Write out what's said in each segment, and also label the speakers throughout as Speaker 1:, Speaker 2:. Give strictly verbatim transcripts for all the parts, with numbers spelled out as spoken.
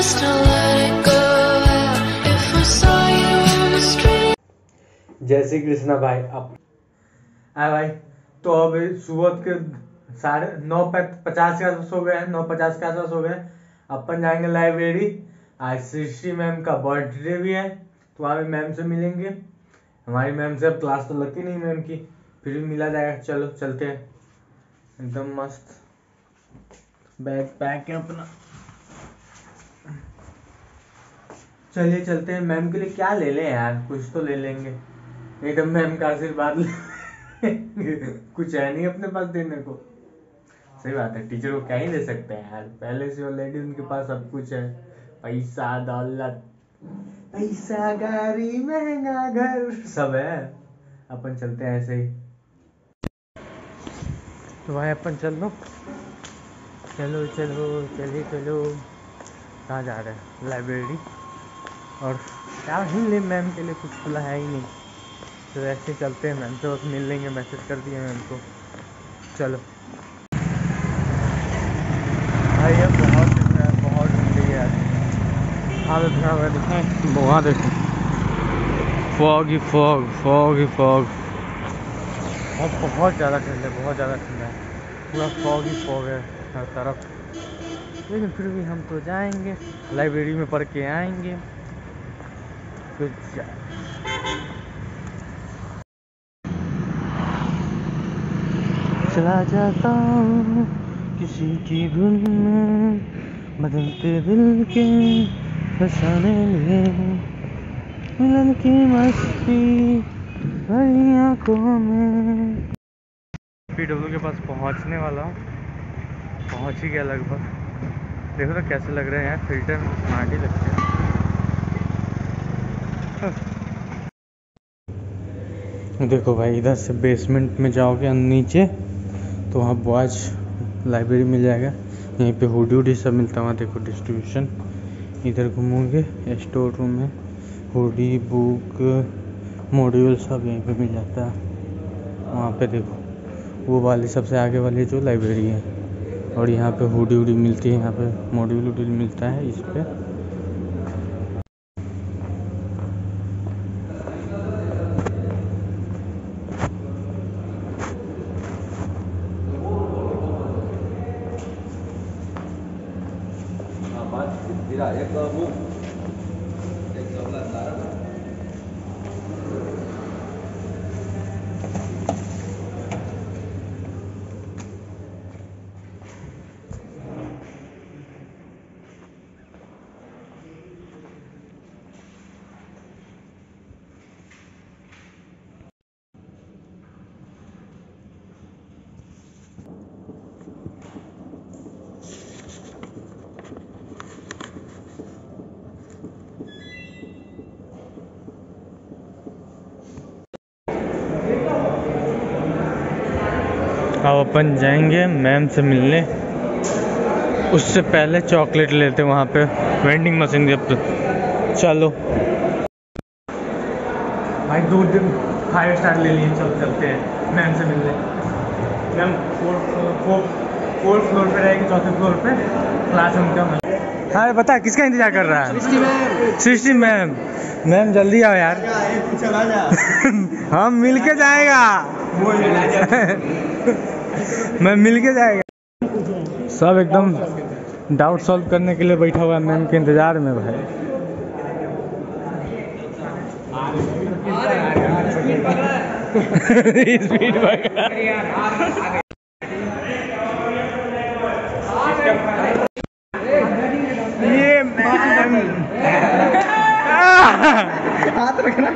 Speaker 1: just to let it go out if we saw you on the street.
Speaker 2: जय श्री कृष्णा भाई। अब आए भाई, तो अब सुबह के साढ़े नौ पचास के आसपास हो गए हैं, नौ पचास के आसपास हो गए। अपन जाएंगे लाइब्रेरी। आज सृष्टि मैम का बर्थडे भी है, तो वहाँ पे मैम से मिलेंगे। हमारी मैम से अब क्लास तो लगती नहीं मैम की, फिर भी मिला जाएगा। चलो चलते हैं, एकदम मस्त बैग पैक है अपना। चलिए चलते हैं। मैम के लिए क्या ले लें यार, कुछ तो ले लेंगे, एकदम मैम का आशीर्वाद कुछ है नहीं अपने पास देने को। सही बात है, टीचर को क्या ही दे सकते हैं यार, पहले से ऑलरेडी उनके पास सब कुछ है। पैसा दौलत, पैसा गाड़ी महंगा घर सब है। अपन चलते हैं ऐसे ही। तो भाई अपन चल लो, चलो चलो चलिए चलो। कहाँ जा रहे हैं? लाइब्रेरी। और क्या ही ले, मैम के लिए कुछ खुला है ही नहीं, तो ऐसे ही चलते हैं। मैम से बस मिल लेंगे, मैसेज कर दिए मैम को। चलो भाई, ये बहुत है, बहुत ठंडी है। हाँ देखो दिखाएं, वहाँ देखो, फॉग ही फॉग, फॉग ही फॉग। और बहुत ज़्यादा ठंड है, बहुत ज़्यादा ठंड है, पूरा फॉग ही फॉग है हर तरफ। लेकिन फिर भी हम तो जाएंगे, लाइब्रेरी में पढ़ के आएंगे। तो चला जाता हूँ किसी की धुन में, बदलते दिल के फसाने लिए, मिलन की मस्ती भरी आंखों में। पीडब्ल्यू के पास पहुँचने वाला हूँ, पहुँच ही गया लगभग। देखो तो कैसे लग रहे हैं यार, फिल्टर में स्मार्ट ही लगते हैं। देखो भाई, इधर से बेसमेंट में जाओगे नीचे तो वहाँ बॉयज लाइब्रेरी मिल जाएगा। यहीं पे हुडी वुडी सब मिलता है। वहाँ देखो डिस्ट्रीब्यूशन। इधर घूमोगे स्टोर रूम में, हुडी बुक मॉड्यूल सब यहीं पे मिल जाता है। वहाँ पे देखो वो वाली सबसे आगे वाली जो लाइब्रेरी है, और यहाँ पे हुडी वुडी मिलती है, यहाँ पे मॉड्यूल वुड्यूल मिलता है इस पे। अब अपन जाएंगे मैम से मिलने, उससे पहले चॉकलेट लेते वहाँ पे वेंडिंग मशीन के। चलो भाई, दो दिन फाइव स्टार ले लिए। चल चलते हैं मैम से मिलने। मैम फोर्थ फोर्थ फ्लोर पे रहेगी, चौथे फ्लोर पे क्लास रूम का। हाँ बता, किसका इंतजार कर रहा है? Srishti ma'am. Srishti ma'am, ma'am जल्दी आओ यार। चला जा। हम मिल के जाएगा, मैं मिल के जाएगा। सब एकदम डाउट सॉल्व करने के लिए बैठा हुआ है मैम के इंतजार में भाई। स्पीड ये मैम हाथ रखना।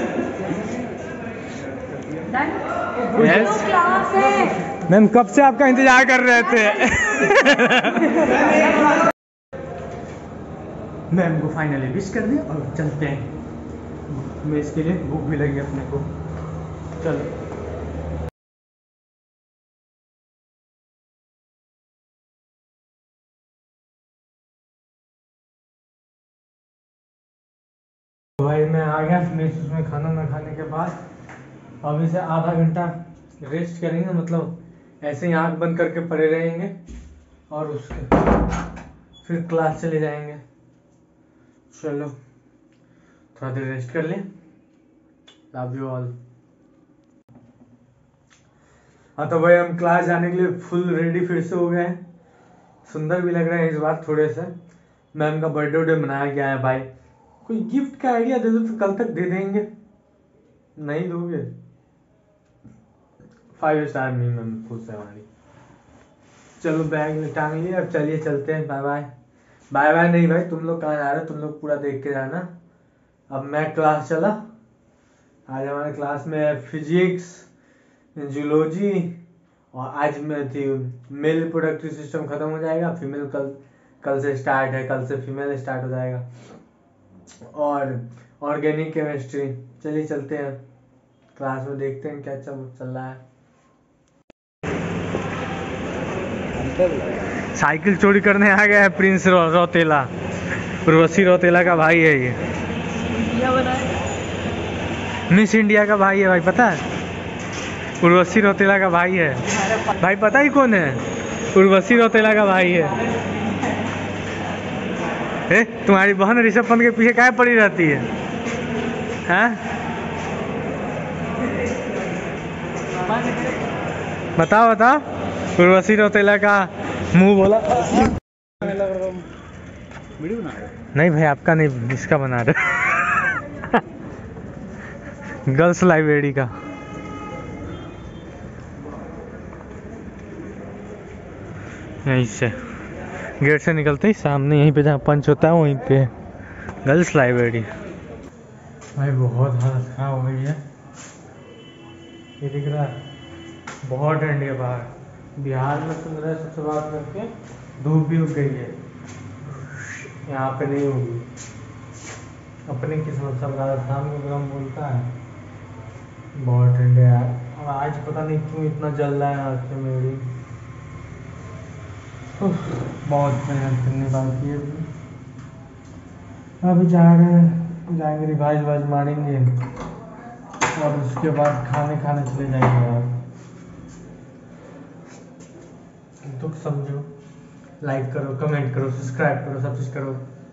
Speaker 2: मैम कब से आपका इंतजार कर रहे थे। मैम को फाइनली विश कर दिया और चलते हैं। मैं इसके लिए बुक भी लगी अपने को। चलो भाई, मैं आ गया मेस में खाना ना खाने के बाद। अभी से आधा घंटा रेस्ट करेंगे, मतलब ऐसे ही आँख बंद करके पड़े रहेंगे और उसके फिर क्लास चले जाएंगे। चलो थोड़ा देर रेस्ट कर लें। Love you all. हाँ तो भाई हम क्लास जाने के लिए फुल रेडी फिर से हो गए हैं। सुंदर भी लग रहे हैं इस बार थोड़े से। मैम का बर्थडे वर्डे मनाया गया है भाई। कोई गिफ्ट का आइडिया दे दो तो कल तक दे देंगे। नहीं दोगे? फाइव स्टार में मैम खुश है हमारी। चलो बैग में टांग लिए, अब चलिए चलते हैं। Bye bye. बाय बाय नहीं भाई, तुम लोग कहाँ जा रहे हो? तुम लोग पूरा देख के जाना। अब मैं क्लास चला। आज हमारे क्लास में फिजिक्स, जूलॉजी और आज में थी मेल रिप्रोडक्टिव सिस्टम खत्म हो जाएगा। फीमेल कल कल से स्टार्ट है, कल से फीमेल स्टार्ट हो जाएगा। और ऑर्गेनिक केमिस्ट्री। चलिए चलते हैं क्लास में, देखते हैं क्या चल चल रहा है। साइकिल चोरी करने आ गया है प्रिंस रो, रौतेला। उर्वशी रौतेला का भाई है ये। मिस इंडिया का भाई है भाई, पता है? उर्वशी रौतेला का भाई है भाई। पता ही कौन है? उर्वशी रौतेला का भाई है। ए, तुम्हारी बहन ऋषभ पंत के पीछे क्या पड़ी रहती है? हैं? बताओ बताओ। उर्वशी रौतेला का मुंह बोला। वीडियो बना रहे? नहीं भाई आपका नहीं, इसका बना रहे। गर्ल्स लाइब्रेरी का। यहीं से गेट से निकलते ही सामने यहीं पे जहाँ पंच होता है वहीं पे गर्ल्स लाइब्रेरी। भाई बहुत हालत खराब हो गई है। ये दिख रहा है बहुत ठंड है बाहर। बिहार में सुन रहे सबसे बात करके धूप भी उग गई है, यहाँ पे नहीं होगी। अपनी किस्मत सब राजस्थान में गर्म बोलता है। बहुत ठंड है यार। और आज पता नहीं क्यों इतना जल रहा है हाथ से मेरी। बहुत मेहनत करनी बाकी है। अभी जा रहे हैं, जाएंगे रिवाइज वाइज मारेंगे और उसके बाद खाने खाने चले जाएंगे यार। दुख समझो, लाइक करो, कमेंट करो, सब्सक्राइब करो, सब कुछ करो।